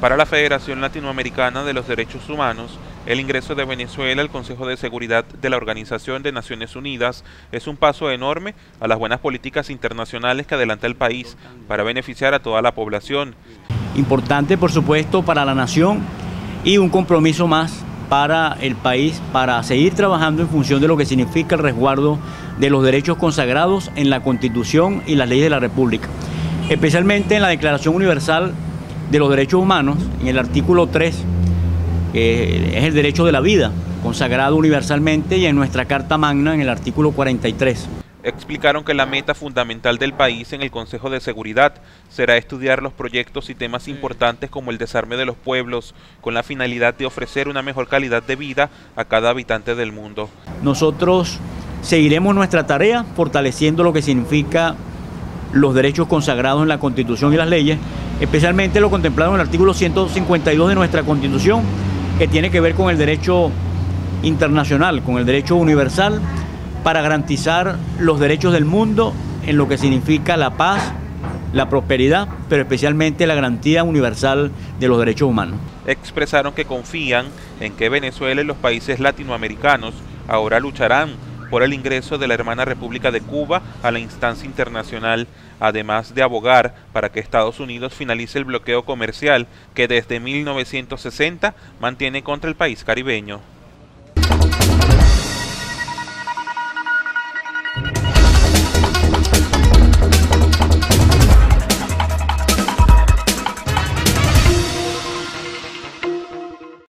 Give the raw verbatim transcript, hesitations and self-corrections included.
Para la Federación Latinoamericana de los Derechos Humanos, el ingreso de Venezuela al Consejo de Seguridad de la Organización de Naciones Unidas es un paso enorme a las buenas políticas internacionales que adelanta el país para beneficiar a toda la población. Importante, por supuesto, para la nación y un compromiso más para el país para seguir trabajando en función de lo que significa el resguardo de los derechos consagrados en la Constitución y las leyes de la República, especialmente en la Declaración Universal de los Derechos Humanos, en el artículo tres, que es el derecho de la vida, consagrado universalmente, y en nuestra Carta Magna, en el artículo cuarenta y tres. Explicaron que la meta fundamental del país en el Consejo de Seguridad será estudiar los proyectos y temas importantes como el desarme de los pueblos, con la finalidad de ofrecer una mejor calidad de vida a cada habitante del mundo. Nosotros seguiremos nuestra tarea fortaleciendo lo que significa los derechos consagrados en la Constitución y las leyes, especialmente lo contemplado en el artículo ciento cincuenta y dos de nuestra Constitución, que tiene que ver con el derecho internacional, con el derecho universal, para garantizar los derechos del mundo en lo que significa la paz, la prosperidad, pero especialmente la garantía universal de los derechos humanos. Expresaron que confían en que Venezuela y los países latinoamericanos ahora lucharán por el ingreso de la hermana República de Cuba a la instancia internacional, además de abogar para que Estados Unidos finalice el bloqueo comercial que desde mil novecientos sesenta mantiene contra el país caribeño.